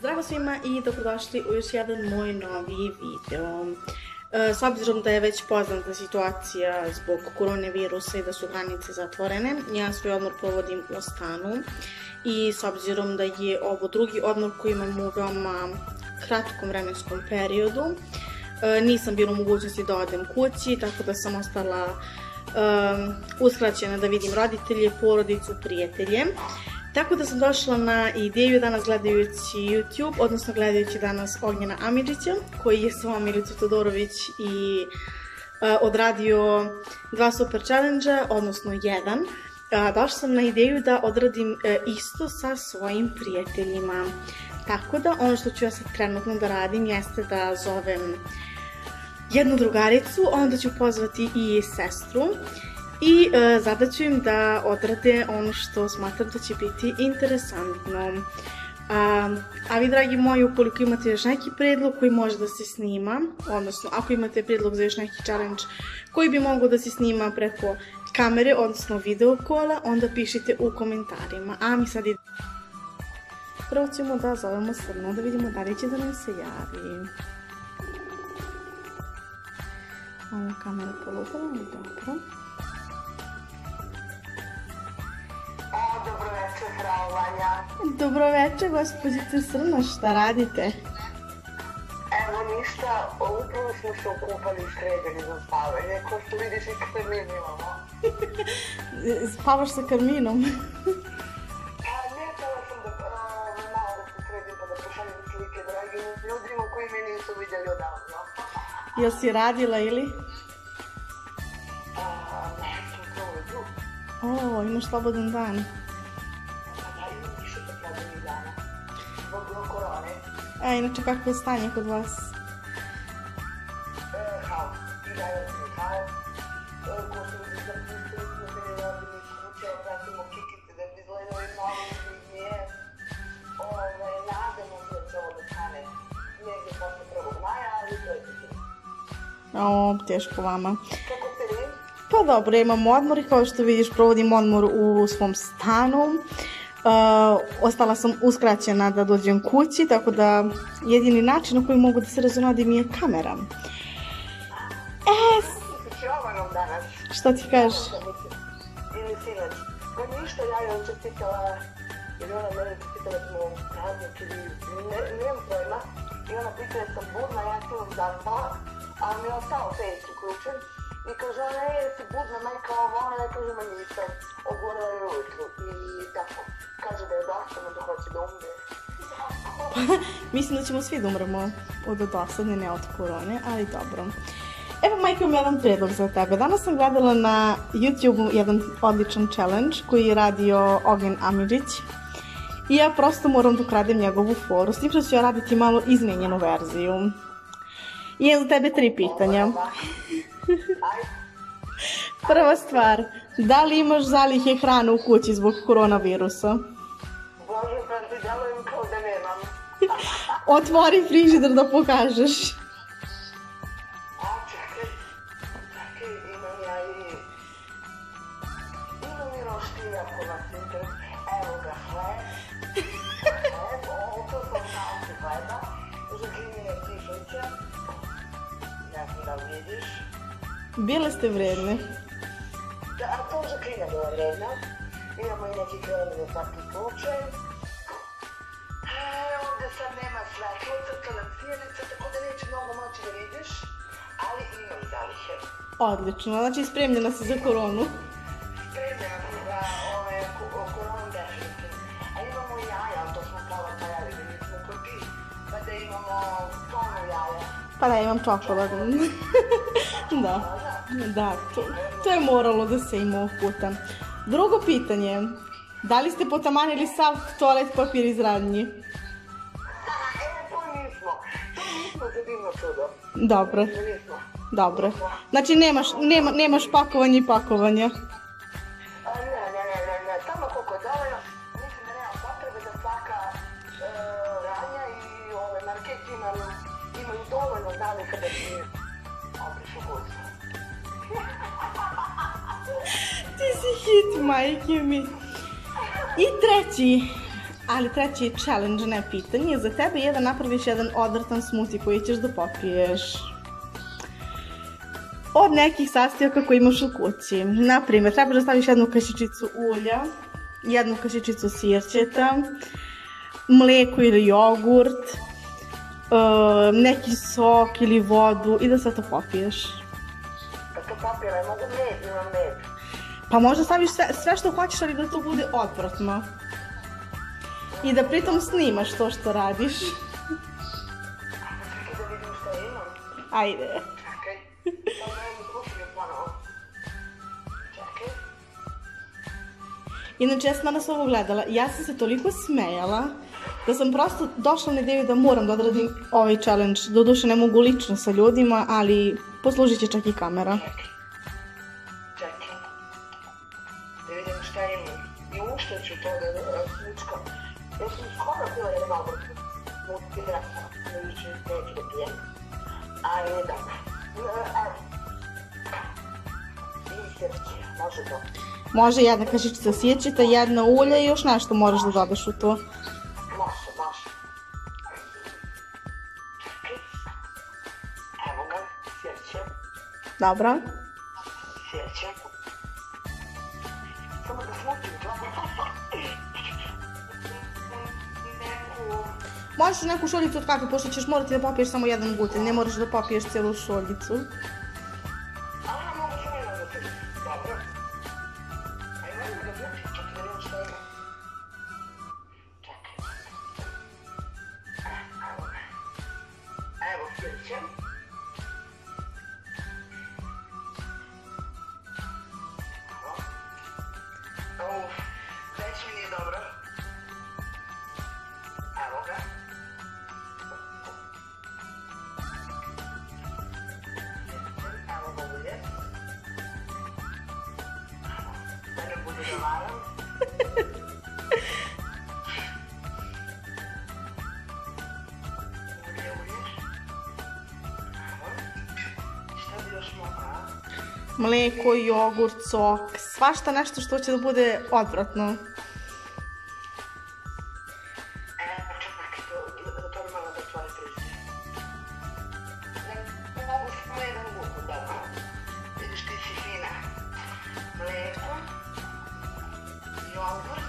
Zdravo svima i dobrodošli u još jedan moj novi video. S obzirom da je već poznata situacija zbog koronavirusa i da su granice zatvorene, ja svoj odmor provodim u stanu i s obzirom da je ovo drugi odmor koji imam u veoma kratkom vremenskom periodu, nisam bila u mogućnosti da odem kući, tako da sam ostala uskraćena da vidim roditelje, porodicu, prijatelje. Tako da sam došla na ideju danas gledajući YouTube, odnosno gledajući danas Ognjena Amidžića, koji je s ovom Milicu Todorović i odradio dva super challenge-a, odnosno jedan. Došla sam na ideju da odradim isto sa svojim prijateljima. Tako da ono što ću ja sad trenutno da radim jeste da zovem jednu drugaricu, onda ću pozvati i sestru. I zadaću im da odrade ono što smatram da će biti interesantno. A vi, dragi moji, ukoliko imate još neki predlog koji može da se snima, odnosno ako imate predlog za još neki challenge koji bi mogao da se snima preko kamere, odnosno video kola, onda pišite u komentarima. A mi sad idemo. Prvo ćemo da zovemo Srnu, da vidimo da li će da nam se javi. Ovo kamera polupala, ali dobro. Dobro večer, frau Vanja. Dobro večer, gospođice Srna, šta radite? Evo ništa, upravo smo se okupali i sredili za spavanje, ko što vidiš i karmin imamo. Spavaš sa karminom? Pa ne, htjela sam da malo da se sredim pa da pošaljem slike dragim ljudima koji me nisu vidjeli odavno. Jel si radila ili? Ne, sam to uđu. O, imaš slobodan dan. Da, imam više to slobodnih dana. Zbog korone. A inače, kako je stanje kod vas? Haos. I dalje je haos. Ko su ljudi zapustili smo bili rodili iz kuće, pratimo kikice da bi izgledali novi nije. Nadamo se da će ovo da stane negdje posle 1. maja, ali to je to. O, teško vama. Kako ste vi? Pa dobro, imam odmor i kao što vidiš provodim odmor u svom stanu. Ostala sam uskraćena da dođem kući, tako da jedini način na koji mogu da se razunadim je kamera. Ti Jovanom danas. Šta ti kažeš? Ili sinoć. Pa ništa, ja joj čestitala, jer ona mene čestitala smo praznik ili nemam pojma. I ona pita da sam budna, ja sam zaspala, ali mi je ostao Face uključen. I kaže ona, jesi budna majka ovo, ona ne kaže, ma nisam, ogorila je ujutru. I tako, kaže da je dosadno, da hoće da umre. Mislim da ćemo svi da umremo od dosadne, ne od korone, ali dobro. Evo, majka, imam jedan predlog za tebe. Danas sam gledala na YouTube jedan odličan challenge koji je radio Ognjen Amidžić. I ja prosto moram da ukradem njegovu foru, s tim što ću ja raditi malo izmenjenu verziju. I je za tebe 3 pitanja. Prva stvar, da li imaš zalihe hrane u kući zbog koronavirusa? Bože, pa ti djelujem kao da nemam. Otvori frižider da pokažeš. A čekaj, imam ja i roštilja ako vas interesuje. Evo ga hleb, to sam salci hleba, žužinije cišlića, ne znam da li vidiš. Bile ste vredne. A to žužinja bila vredna, imamo i neki krem za svaki slučaj. Ovdje sad nema svetlo, crtala sjenica, tako da neće mnogo moći da vidiš, ali imam zalihe. Odlično, znači spremljena si za koronu. Spremljena sam za koronu definitivno. A imamo i jaja, ali to smo pola pojeli, da nismo koti, pa da imamo tonu jaja. Pa da, imam čokoladnu. Da, to je moralo da se ima ovog puta. Drugo pitanje, da li ste potamanili sav toalet papir iz radnji? To nismo za divno čudo. Dobro, dobro. Znači nemaš pakovanje i pakovanja. Ne, samo koliko je dovoljno. Mislim da nema potrebe da svaka radnja i market imaju dovoljno zaliha da ti obrišu kuću. Ti si hit, majke mi. I treći Ali treći challenge, ne pitanje, za tebe je da napraviš jedan odvratan smoothie koji ćeš da popiješ od nekih sastojaka koje imaš u kući. Naprimjer, trebaš da staviš jednu kašičicu ulja, jednu kašičicu sirćeta, mlijeko ili jogurt, neki sok ili vodu i da sve to popiješ. Kad to popijem, mogu med, imam med. Pa možda staviš sve što hoćeš, ali da to bude odvratno. I da pritom snimaš to što radiš. Čekaj da vidim šta imam. Ajde. Čekaj, sad dajem kuhinju ponovo. Čekaj. Inače, ja sam danas ovo gledala, ja sam se toliko smejala da sam prosto došla na ideju da moram da odradim ovaj challenge. Doduše ne mogu lično sa ljudima, ali poslužit će čak i kamera. Čekaj. Da vidim šta imam. I ušte ću to da smučkam. Ja sam skoro bila jedan obrat. Smoothie, neću da pijem. Ali dobro. Evo. I sirće, može to. Može jedna kašičica sirćeta, jedna ulja i još nešto moraš da dodaš u to. Može. Čekaj. Evo ga, sirće. Dobro. Sirće. Samo da smutim to. Možeš neku šoljicu od kafe, pošto ćeš morati da popiješ samo jedan butelj, ne moraš da popiješ cijelu šoljicu. Aha, mogu samo jedan butelj. Dobro. Ajmo da butelj, čekaj da vidim šta ima. Čekaj. Evo ga. Evo sirće. Već mi nije dobro. Evo ga. Evo ga ulje. Da ne bude da varam. Ulje. Evo. Šta bi još mogla? Mlijeko, jogurt, sok, svašta nešto što će da bude odvratno. Čekaj, to je malo da otvori frižider. Ne mogu samo jedan gutnu, dobro. Vidiš ti si fina. Mlijeko, jogurt.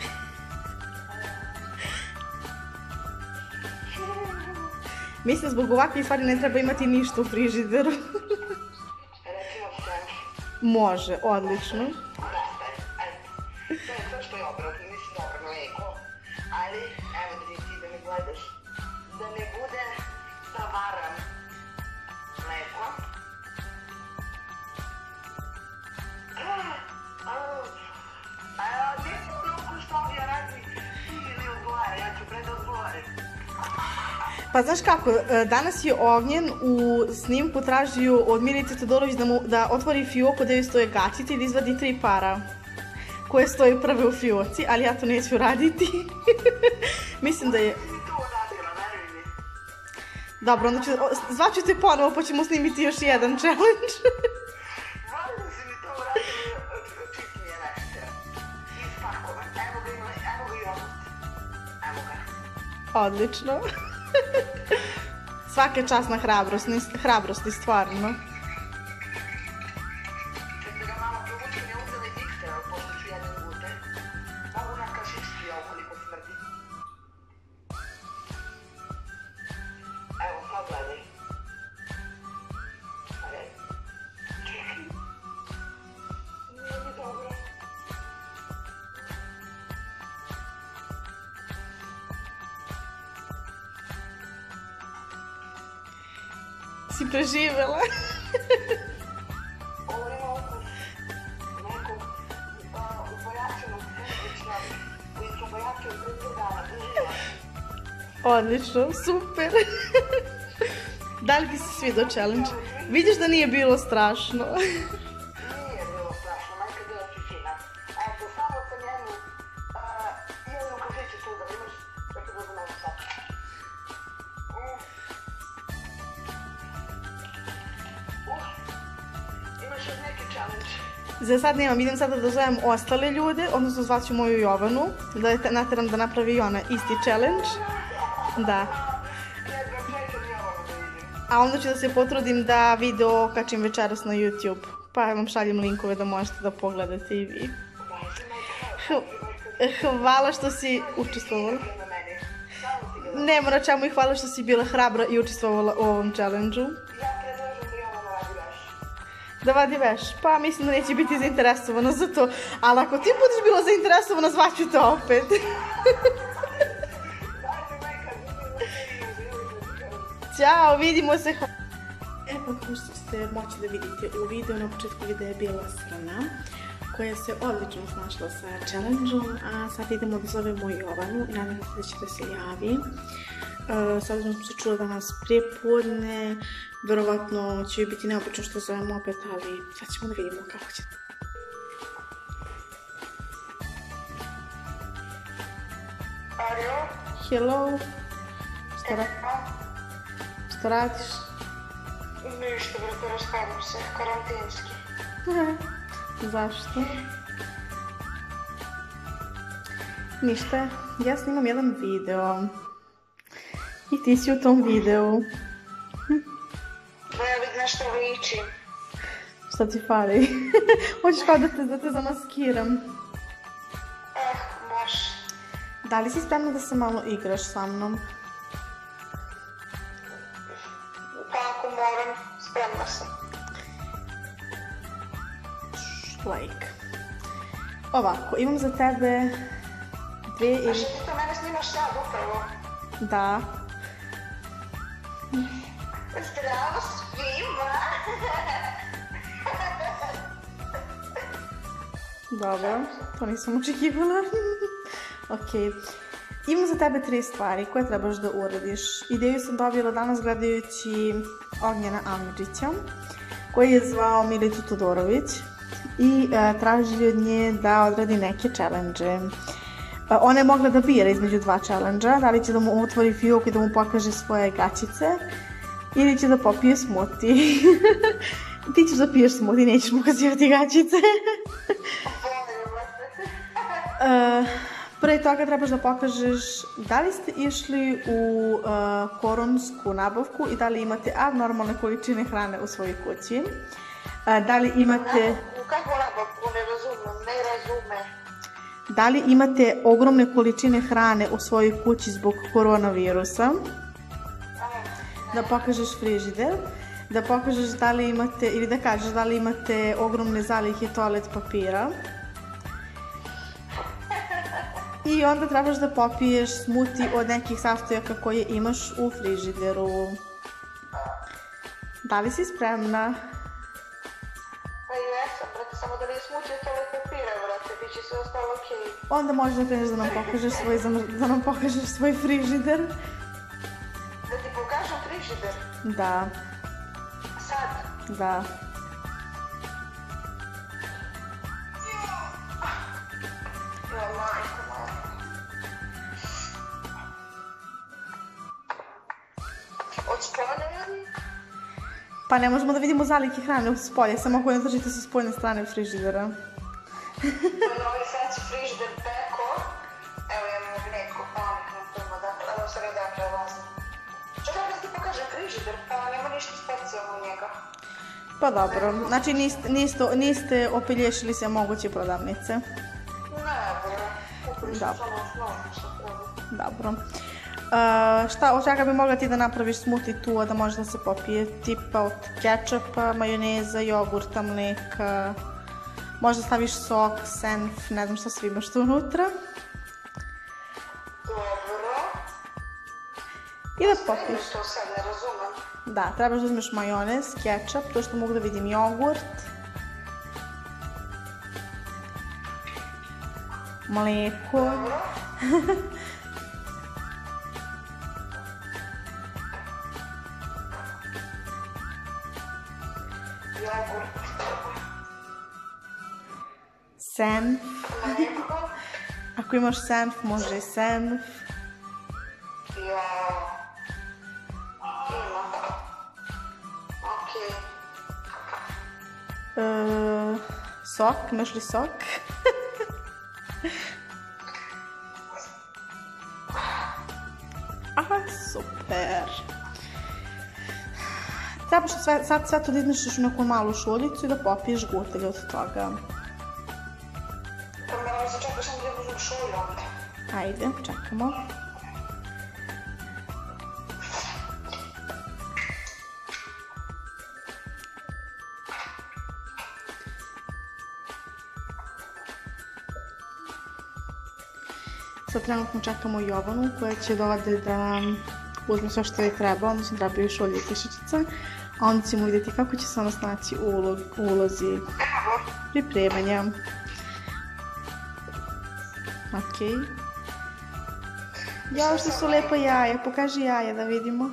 Mislim, zbog ovakvih stvari ne treba imati ništa u frižideru. Recimo sve. Može, odlično. To je sve što je obratno, nisi dobro mlijeko. Ali, evo da ti da me gledaš. Da ne bude da varam mlijeko. Nisam mnogo što ovdje radi ili odgovara, ja ću pred odgovorim. Pa znaš kako, danas je Ognjen u snimku tražio od Milice Todorović da otvori fioku gdje stoje gaćice i da izvadi 3 para koje stoje prve u fioci, ali ja to neću raditi. Mislim da je... Dobro, onda zvaću te ponovo pa ćemo snimiti još jedan challenge. Volim si mi to uradili čitnije nešto. Ispakovan. Evo ga jogurt. Evo ga. Odlično. Svaka čast na hrabrosti, stvarno. Čekaj ga malo provučem, je uzela i mikser, ali pošto ću jedan gluten. Mogu na kašički, ja ukoliko smrdi. Evo, sad gledaj. Ajde. Čekaj. Nije mi dobro. Si preživjela. Ovo ima ukus nekog ubojačenog sendviča koji su ubojačili pre 2 dana. Odlično, super. Da li ti se svidio challenge? Vidiš da nije bilo strašno. Nije bilo strašno, majka bila si fina. Eto, samo sam jednu kašičicu da imaš, čekaj da znam sad. Imaš još neki challenge? Za sad nemam, idem sada da zovem ostale ljude, odnosno zvaću moju Jovanu, da je nateram da napravi i ona isti challenge. Da. A onda ću da se potrudim da video kačim večeras na YouTube. Pa vam šaljem linkove da možete da pogledate i vi. Hvala što si učestvovala. Nema na čemu i hvala što si bila hrabra i učestvovala u ovom challenge-u. Da vadi veš? Pa mislim da neće biti zainteresovana za to. Ali ako ti budeš bila zainteresovana, zvaću te opet. Ćao, vidimo se. Evo kao što ste moći da vidite u videu, na početku videa je bila Strana, koja se odlično snašla sa challenge-om, a sad idemo da zovemo Jovanu i nadam se da će da se javi. S obzirom sam se čula danas prije podne, verovatno će biti neobično što zovemo opet, ali sad ćemo da vidimo kako će. Hello? Što radiš? Ništa, brate, rastavam se, karantinski. Zašto? Ništa, ja snimam jedan video. I ti si u tom videu. Da ja vidim nešto ličim. Šta ti fali? Hoćeš kao da te zamaskiram? Može. Da li si spremna da se malo igraš sa mnom? Pa ako moram, spremna sam. Like. Ovako, imam za tebe dve ili... A što ti to mene snimaš sad upravo? Da. Zdravo svima! Dobro, to nisam očekivala. Ok. Imam za tebe 3 stvari koje trebaš da uradiš. Ideju sam dobila danas gledajući Ognjena Amidžića, koji je zvao Milicu Todorović i traži od nje da odradi neke challenge. Ona je mogla da bira između 2 challenge-a, da li će da mu otvori fioku i da mu pokaže svoje gaćice ili će da popije smoothie. Ti ćeš da piješ smoothie, nećeš pokazivati gaćice. Pre toga trebaš da pokažeš da li ste išli u koronsku nabavku i da li imate abnormalne količine hrane u svojoj kući. Da li imate... Kako nabavku? Ne razume. Da li imate ogromne količine hrane u svojoj kući zbog koronavirusa? Da pokažeš frižider. Da pokažeš da li imate, ili da kažeš da li imate ogromne zalihe toalet papira. I onda trebaš da popiješ smoothie od nekih sastojaka koje imaš u frižideru. Da li si spremna? Pa jesam, brate, samo da nije smoothie od toalet papira, brate, bit će sve ostalo okej. Onda možeš da kreneš da nam pokažeš svoj frižider. Da ti pokažem frižider? Da. Sad? Da. Jo, majko moja. Od spolja ili? Pa ne možemo da vidimo zalihe hrane u spolje, samo ako ne držite sa spoljne strane frižidera. Na ovaj sad si frižider peko. Evo ja imam neko panik na tome, dakle, evo sad je dakle vazno. Čekaj da ti pokažem frižider, pa nema ništa specijalno u njega. Pa dobro, znači niste opelješili se moguće prodavnice. Ne, bro, kupili smo samo osnovno što treba. Dobro. Od čega bi mogla ti da napraviš smoothie tu, a da može da se popije? Tipa od kečapa, majoneza, jogurta, mleka, možda staviš sok, senf, ne znam šta sve imaš tu unutra. Dobro. I da popiješ. To sad ne razumem. Da, trebaš da uzmeš majonez, kečap, to što mogu da vidim jogurt, mleko. Dobro. Jogurt. Senf. Mleko. Ako imaš senf, može i senf. Ja. Ima. Okej. Sok, imaš li sok? Aha, super. Trebaš sad sve to da izmešiš u neku malu šoljicu i da popiješ gutelj od toga. Pa moram se čekati sam da uzem šolju onda. Ajde, čekamo. Sad trenutno čekamo Jovanu koja će dovode da uzme sve što je treba, mislim trebaju šolje i kišičica, a onda ćemo vidjeti kako će se ona snaći u ulozi pripremanja. Okej. Jao, što su lepo jaja, pokaži jaja da vidimo.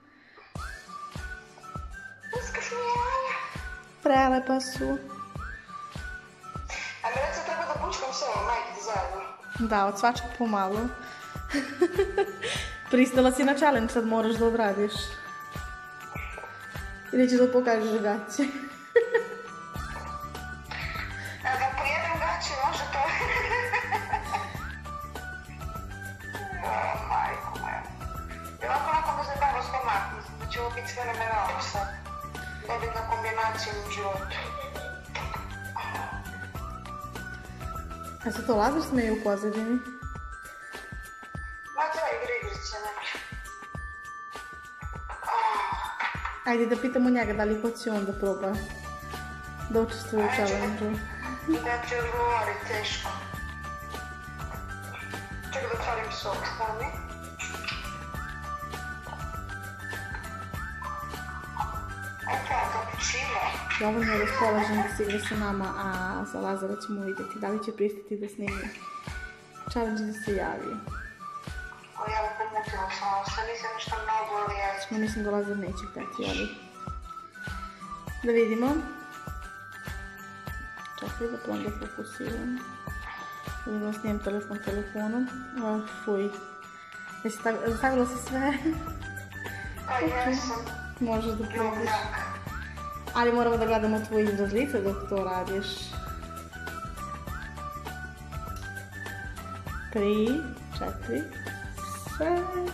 Uskašno jaja. Prelepa su. A mi reći treba da pučkam sve, majke zajedno. Da, od svačeg pomalo. Pristala si na challenge, sad moraš da odradiš. Ili ćeš da pokažeš gaće. Da pojedem gaće, može to? Majko moja. I ovako nakon da se bavim stomak, mislim da će ovo biti fenomenalno sad. Dobitna kombinacija u životu. A se to Lazar smeje u pozadini? Ma to je igrice neke. Ajde da pitamo njega da li hoće on da proba da učestvuje u challenge-u. Da će odgovoriti teško. Čekaj da otvorim sok, stani. Jovan je raspoložen da se igra sa nama, a za Lazara ćemo vidjeti da li će pristati da snimi challenge da se javi. Ja bih pomutila samo, sve nisam ništa mnogo, ali ja... Mislim da Lazar neće htjeti, ali... Da vidimo. Čekaj da prvom da fokusiram. Da vidimo snijem telefon telefonom. Fuj. Jesi stavila si sve? Pa jesam. Možeš da probaš. Ali moramo da gledamo tvoj izraz lica dok to radiš. 3, 4, 5.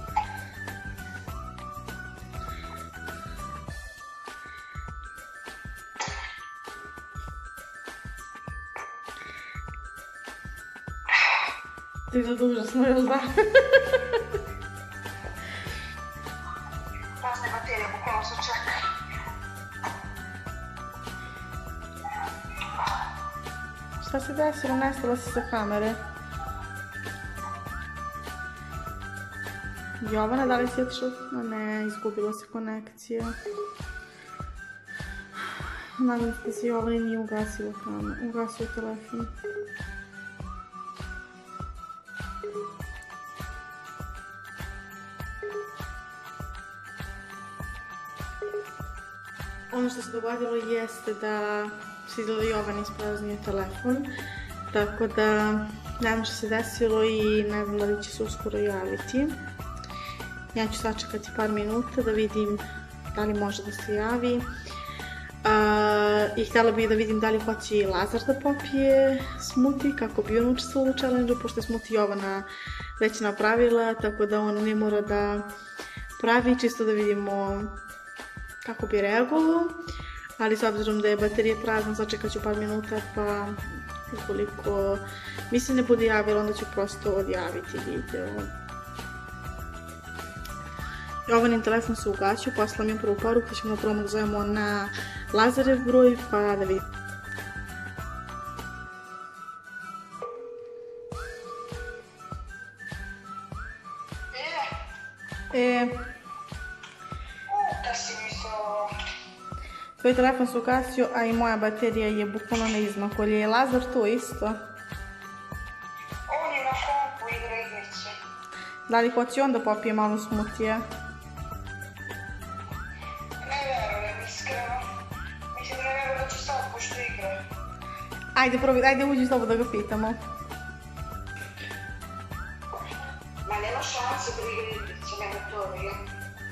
Ti je to užasno, jel da? Prazne baterije, bukvalno se čeka. Šta se desilo? Nestala si sa kamere. Jovana, da li si otišla? Ne, izgubila se konekcija. Nadam se da se Jovani nije ugasio telefon. Ono što se dogodilo jeste da se izgleda Jovan ispraznio telefon, tako da ne znam što se desilo i ne znam da li će se uskoro javiti. Ja ću sačekati par minuta da vidim da li može da se javi. I htjela bih da vidim da li hoće i Lazar da popije smoothie kako bi on učestvovao u challenge-u, pošto je smoothie Jovana već napravila, tako da on ne mora da pravi, čisto da vidimo kako bi reagovao. Ali s obzirom da je baterija prazna, sačekat ću par minuta, pa ukoliko mi se ne bude javilo, onda ću prosto odjaviti video. Jovanin telefon se ugasio, poslala mi je prvu poruku, ćemo da prvo zovemo na Lazarev broj, pa da vidimo. Da si mislila... Tvoj telefon se ugasio, a i moja baterija je bukvalno na izmaku. Je Lazar to isto? On je na kompu igra igrice. Da li hoće on da popije malo smutija? Ne verujem, iskreno. Mislim da ne verujem da će sad pošto igra. Ajde uđi slobodno da ga pitamo. Ma nema šanse da igra igrice, nema to da je.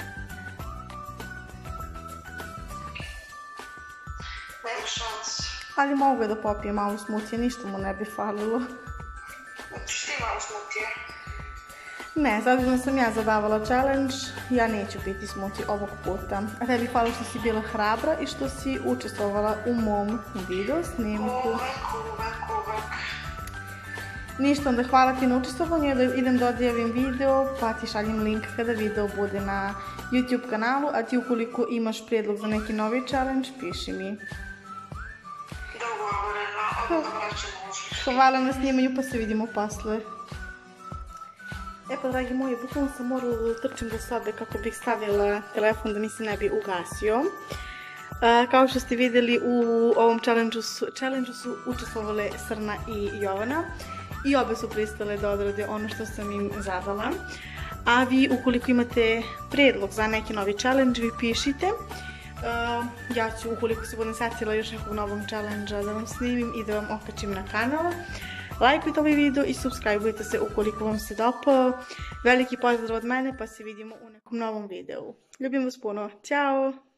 Nema šanse. Ali mogu je da popije malo smutije, ništa mu ne bi falilo. Hoćeš ti malo smutije? Ne, sad sam ja zadavala challenge, ja neću piti smutije ovog puta. A tebi hvala što si bila hrabra i što si učestvovala u mom video snimku. Uvek. Ništa, onda hvala ti na učestvovanju, da idem da odjavim video, pa ti šaljem link kada video bude na YouTube kanalu, a ti ukoliko imaš prijedlog za neki novi challenge, piši mi. Dogovoreno, odmah vraćamo užiš. Hvala na snimanju, pa se vidimo posle. E pa, dragi moji, bukvalno sam morala da trčim do sobe kako bih stavila telefon da mi se ne bi ugasio. Kao što ste vidjeli, u ovom challenge-u su učestvovale Srna i Jovana. I obe su pristale da odrade ono što sam im zadala. A vi, ukoliko imate predlog za neki novi challenge, vi pišite. Ja ću, ukoliko se budem setila još nekog novog challenge-a, da vam snimim i da vam okačim na kanal. Lajkujte ovaj video i subscribeujte se ukoliko vam se dopao. Veliki pozdrav od mene, pa se vidimo u nekom novom videu. Ljubim vas puno. Ćao!